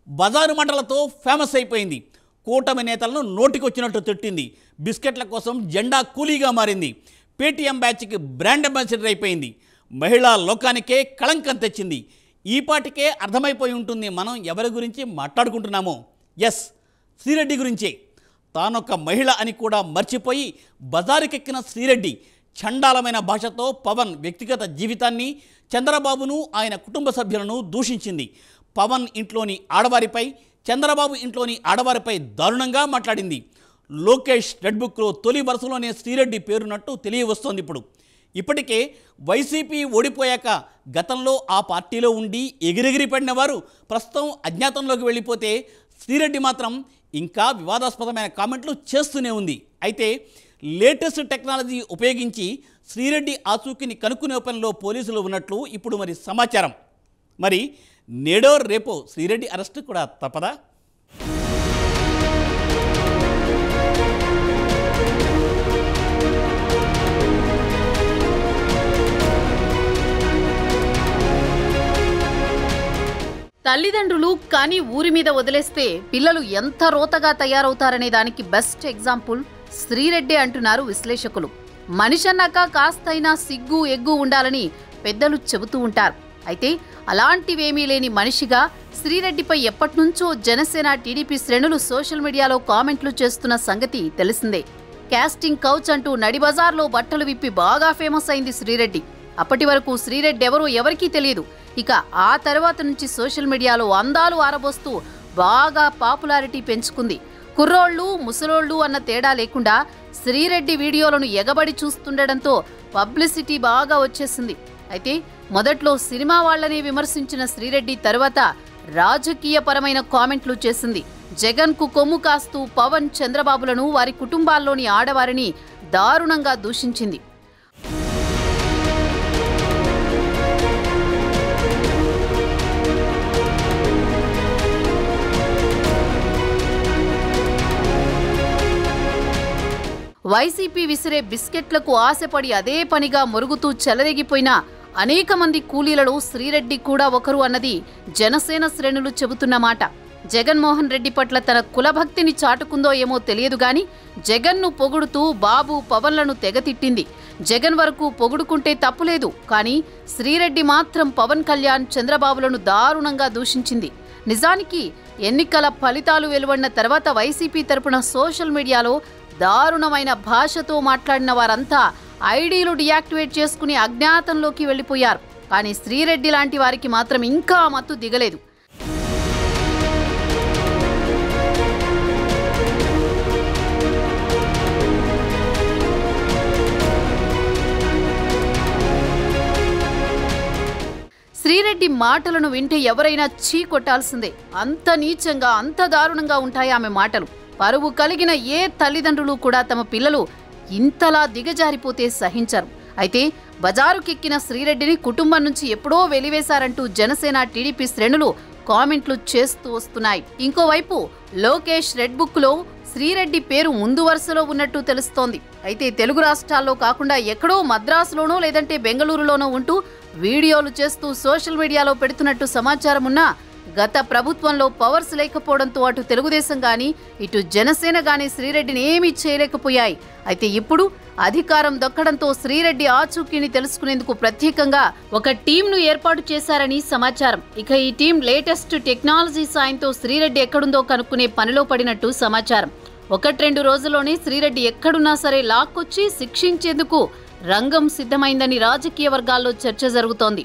బజారు మంటలతో ఫేమస్ అయిపోయింది. కూటమి నేతలను నోటికొచ్చినట్టు తిట్టింది. బిస్కెట్ల కోసం జెండా కూలీగా మారింది. పేటీఎం బ్యాచ్కి బ్రాండ్ అంబాసిడర్ అయిపోయింది. మహిళా లోకానికే కళంకం తెచ్చింది. ఈపాటికే అర్థమైపోయి ఉంటుంది మనం ఎవరి గురించి మాట్లాడుకుంటున్నామో. ఎస్, శ్రీరెడ్డి గురించే. తానొక మహిళ అని కూడా మర్చిపోయి బజారుకెక్కిన శ్రీరెడ్డి చండాలమైన భాషతో పవన్ వ్యక్తిగత జీవితాన్ని, చంద్రబాబును, ఆయన కుటుంబ సభ్యులను దూషించింది. పవన్ ఇంట్లోని ఆడవారిపై, చంద్రబాబు ఇంట్లోని ఆడవారిపై దారుణంగా మాట్లాడింది. లోకేష్ రెడ్ బుక్లో తొలి వరుసలోనే శ్రీరెడ్డి పేరున్నట్టు తెలియవస్తోంది. ఇప్పటికే వైసీపీ ఓడిపోయాక గతంలో ఆ పార్టీలో ఉండి ఎగిరెగిరి పడిన వారు ప్రస్తుతం అజ్ఞాతంలోకి వెళ్ళిపోతే శ్రీరెడ్డి మాత్రం ఇంకా వివాదాస్పదమైన కామెంట్లు చేస్తూనే ఉంది. అయితే లేటెస్ట్ టెక్నాలజీ ఉపయోగించి శ్రీరెడ్డి ఆచూకీని కనుక్కునే పనిలో పోలీసులు ఉన్నట్లు ఇప్పుడు మరి సమాచారం. మరి నేడో రేపో శ్రీరెడ్డి అరెస్టు కూడా తప్పదా? తల్లిదండ్రులు కానీ ఊరి మీద వదిలేస్తే పిల్లలు ఎంత రోతగా తయారవుతారనే దానికి బెస్ట్ ఎగ్జాంపుల్ శ్రీరెడ్డి అంటున్నారు విశ్లేషకులు. మనిషన్నాక కాస్తైనా సిగ్గు ఎగ్గు ఉండాలని పెద్దలు చెబుతూ ఉంటారు. అయితే అలాంటివేమీ లేని మనిషిగా శ్రీరెడ్డిపై ఎప్పటినుంచో జనసేన, టీడీపీ శ్రేణులు సోషల్ మీడియాలో కామెంట్లు చేస్తున్న సంగతి తెలిసిందే. కాస్టింగ్ కౌచ్ అంటూ నడిబజార్లో బట్టలు విప్పి బాగా ఫేమస్ అయింది శ్రీరెడ్డి. అప్పటి వరకు శ్రీరెడ్డి ఎవరో ఎవరికీ తెలియదు. ఇక ఆ తర్వాత నుంచి సోషల్ మీడియాలో అందాలు ఆరబోస్తూ బాగా పాపులారిటీ పెంచుకుంది. కుర్రోళ్ళు, ముసలోళ్ళు అన్న తేడా లేకుండా శ్రీరెడ్డి వీడియోలను ఎగబడి చూస్తుండడంతో పబ్లిసిటీ బాగా వచ్చేసింది. అయితే మొదట్లో సినిమా వాళ్లనే విమర్శించిన శ్రీరెడ్డి తర్వాత రాజకీయపరమైన కామెంట్లు చేసింది. జగన్కు కొమ్ము కాస్తూ పవన్, చంద్రబాబులను, వారి కుటుంబాల్లోని ఆడవారిని దారుణంగా దూషించింది. వైసీపీ విసిరే బిస్కెట్లకు ఆశపడి అదే పనిగా మొరుగుతూ చెలరేగిపోయిన అనేక మంది కూలీలలో శ్రీరెడ్డి కూడా ఒకరు అన్నది జనసేన శ్రేణులు చెబుతున్న మాట. జగన్మోహన్ రెడ్డి పట్ల తన కులభక్తిని చాటుకుందో ఏమో తెలియదు గాని జగన్ను పొగుడుతూ బాబు, పవన్లను తెగతిట్టింది. జగన్ వరకు పొగుడుకుంటే తప్పులేదు, కానీ శ్రీరెడ్డి మాత్రం పవన్ కళ్యాణ్, చంద్రబాబులను దారుణంగా దూషించింది. నిజానికి ఎన్నికల ఫలితాలు వెలువడిన తర్వాత వైసీపీ తరపున సోషల్ మీడియాలో దారుణమైన భాషతో మాట్లాడిన వారంతా ఐడీలు డియాక్టివేట్ చేసుకుని అజ్ఞాతంలోకి వెళ్లిపోయారు. కానీ శ్రీరెడ్డి లాంటి వారికి మాత్రం ఇంకా మత్తు దిగలేదు. శ్రీరెడ్డి మాటలను వింటే ఎవరైనా చీ కొట్టాల్సిందే. అంత నీచంగా, అంత దారుణంగా ఉంటాయి ఆమె మాటలు. పరువు కలిగిన ఏ తల్లిదండ్రులు కూడా తమ పిల్లలు ఇంతలా దిగజారిపోతే సహించరు. అయితే బజారుకెక్కిన శ్రీరెడ్డిని కుటుంబం నుంచి ఎప్పుడో వెలివేశారంటూ జనసేన, టీడీపీ శ్రేణులు కామెంట్లు చేస్తూ వస్తున్నాయి. ఇంకోవైపు లోకేష్ రెడ్ బుక్లో శ్రీరెడ్డి పేరు ముందు వరుసలో ఉన్నట్టు తెలుస్తోంది. అయితే తెలుగు రాష్ట్రాల్లో కాకుండా ఎక్కడో మద్రాసులోనో లేదంటే బెంగళూరులోనో ఉంటూ వీడియోలు చేస్తూ సోషల్ మీడియాలో పెడుతున్నట్టు సమాచారం ఉన్నా గత ప్రభుత్వంలో పవర్స్ లేకపోవడంతో అటు తెలుగుదేశం గాని, ఇటు జనసేన గాని శ్రీరెడ్డిని ఏమీ చేయలేకపోయాయి. అయితే ఇప్పుడు అధికారం దక్కడంతో శ్రీరెడ్డి ఆచూకీని తెలుసుకునేందుకు ప్రత్యేకంగా ఒక టీంను ఏర్పాటు చేశారని సమాచారం. ఇక ఈ టీం లేటెస్ట్ టెక్నాలజీ సాయంతో శ్రీరెడ్డి ఎక్కడుందో కనుక్కునే పనిలో పడినట్టు సమాచారం. 1-2 రోజుల్లోనే శ్రీరెడ్డి ఎక్కడున్నా సరే లాక్కొచ్చి శిక్షించేందుకు రంగం సిద్ధమైందని రాజకీయ వర్గాల్లో చర్చ జరుగుతోంది.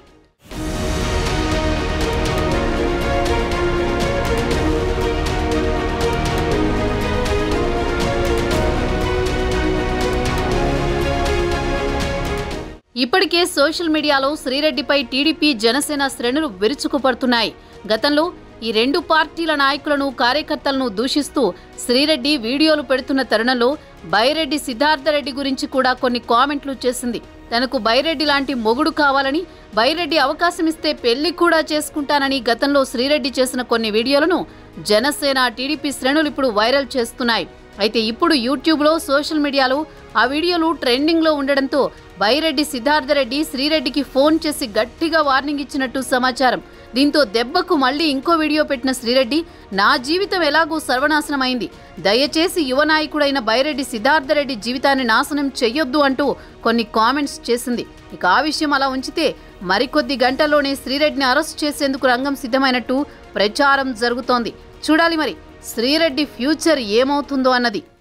ఇప్పటికే సోషల్ మీడియాలో శ్రీరెడ్డిపై టీడీపీ, జనసేన శ్రేణులు విరుచుకుపడుతున్నాయి. గతంలో ఈ రెండు పార్టీల నాయకులను, కార్యకర్తలను దూషిస్తూ శ్రీరెడ్డి వీడియోలు పెడుతున్న తరుణంలో బైరెడ్డి సిద్ధార్థరెడ్డి గురించి కూడా కొన్ని కామెంట్లు చేసింది. తనకు బైరెడ్డి లాంటి మొగుడు కావాలని, బైరెడ్డి అవకాశం ఇస్తే పెళ్లి కూడా చేసుకుంటానని గతంలో శ్రీరెడ్డి చేసిన కొన్ని వీడియోలను జనసేన, టీడీపీ శ్రేణులు ఇప్పుడు వైరల్ చేస్తున్నాయి. అయితే ఇప్పుడు యూట్యూబ్లో, సోషల్ మీడియాలో ఆ వీడియోలు ట్రెండింగ్లో ఉండడంతో బైరెడ్డి సిద్ధార్థరెడ్డి శ్రీరెడ్డికి ఫోన్ చేసి గట్టిగా వార్నింగ్ ఇచ్చినట్టు సమాచారం. దీంతో దెబ్బకు మళ్ళీ ఇంకో వీడియో పెట్టిన శ్రీరెడ్డి, నా జీవితం ఎలాగూ సర్వనాశనమైంది, దయచేసి యువ నాయకుడైన బైరెడ్డి సిద్ధార్థరెడ్డి జీవితాన్ని నాశనం చెయ్యొద్దు అంటూ కొన్ని కామెంట్స్ చేసింది. ఇక ఆ విషయం అలా ఉంచితే మరికొద్ది గంటల్లోనే శ్రీరెడ్డిని అరెస్ట్ చేసేందుకు రంగం సిద్ధమైనట్టు ప్రచారం జరుగుతోంది. చూడాలి మరి శ్రీరెడ్డి ఫ్యూచర్ ఏమవుతుందో అన్నది.